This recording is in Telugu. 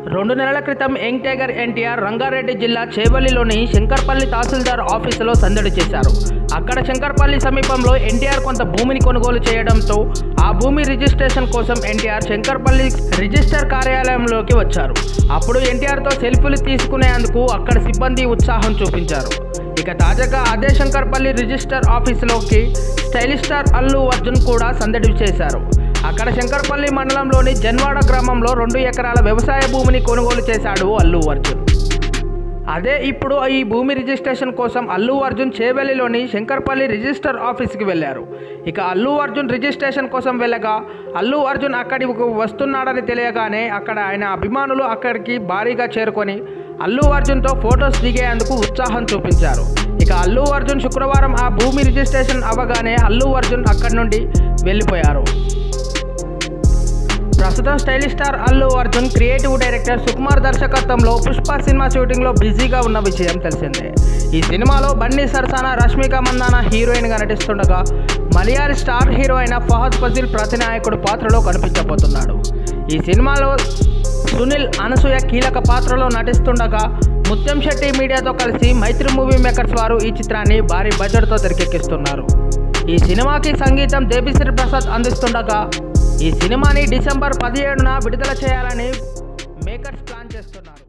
2 నెలల క్రితం యంగ్ టైగర్ ఎన్టీఆర్ రంగారెడ్డి జిల్లా చేవెళ్లిలోని శంకర్పల్లి తహసీల్దార్ ఆఫీసులో సందడి చేశారు. అక్కడ శంకర్పల్లి సమీపంలో ఎన్టీఆర్ కొంత భూమిని కొనుగోలు చేయడంతో ఆ భూమి రిజిస్ట్రేషన్ కోసం ఎన్టీఆర్ శంకర్పల్లి రిజిస్టర్ కార్యాలయంలోకి వచ్చారు. అప్పుడు ఎన్టీఆర్తో సెల్ఫీలు తీసుకునేందుకు అక్కడ సిబ్బంది ఉత్సాహం చూపించారు. ఇక తాజాగా అదే శంకర్పల్లి రిజిస్టర్ ఆఫీసులోకి స్టైలిష్ స్టార్ అల్లు అర్జున్ కూడా సందడి చేశారు. అక్కడ శంకర్పల్లి మండలంలోని జన్వాడ గ్రామంలో 2 ఎకరాల వ్యవసాయ భూమిని కొనుగోలు చేశాడు అల్లు అర్జున్. అదే ఇప్పుడు ఈ భూమి రిజిస్ట్రేషన్ కోసం అల్లు అర్జున్ చేవెళ్లిలోని శంకర్పల్లి రిజిస్టర్ ఆఫీస్కి వెళ్లారు. ఇక అల్లు అర్జున్ రిజిస్ట్రేషన్ కోసం వెళ్ళగా అల్లు అర్జున్ అక్కడికి వస్తున్నాడని తెలియగానే అక్కడ ఆయన అభిమానులు అక్కడికి భారీగా చేరుకొని అల్లు అర్జున్తో ఫొటోస్ దిగేందుకు ఉత్సాహం చూపించారు. ఇక అల్లు అర్జున్ శుక్రవారం ఆ భూమి రిజిస్ట్రేషన్ అవ్వగానే అల్లు అర్జున్ అక్కడి నుండి వెళ్ళిపోయారు. ప్రస్తుతం stylish star Allu Arjun creative director Sukumar దర్శకత్వంలో పుష్ప సినిమా షూటింగ్లో బిజీగా ఉన్న విషయం తెలిసిందే. ఈ సినిమాలో బన్నీ సరసన రష్మిక మందాన హీరోయిన్గా నటిస్తుండగా మలయాళీ స్టార్ హీరో అయిన ఫహద్ ఫజిల్ ప్రతినాయకుడు పాత్రలో కనిపించబోతున్నాడు. ఈ సినిమాలో సునీల్ అనసూయ కీలక పాత్రలో నటిస్తుండగా ముత్యం శెట్టి మీడియాతో కలిసి మైత్రి మూవీ మేకర్స్ వారు ఈ చిత్రాన్ని భారీ బడ్జెట్తో తెరకెక్కిస్తున్నారు. ఈ సినిమాకి సంగీతం దేవిశ్రీ ప్రసాద్ అందిస్తుండగా ఈ సినిమాని డిసెంబర్ 17న విడుదల చేయాలని మేకర్స్ ప్లాన్ చేస్తున్నారు.